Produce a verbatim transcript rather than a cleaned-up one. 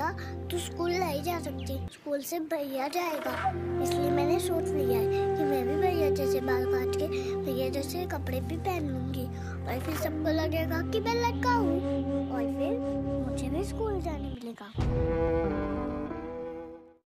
लगेगा तो स्कूल नहीं जा सकती, स्कूल से भैया जाएगा। इसलिए मैंने सोच लिया है कि मैं भी भैया जैसे बाल काट के भैया जैसे कपड़े भी पहन लूंगी और फिर सबको लगेगा कि मैं लड़का हूँ और फिर मुझे भी स्कूल जाने मिलेगा।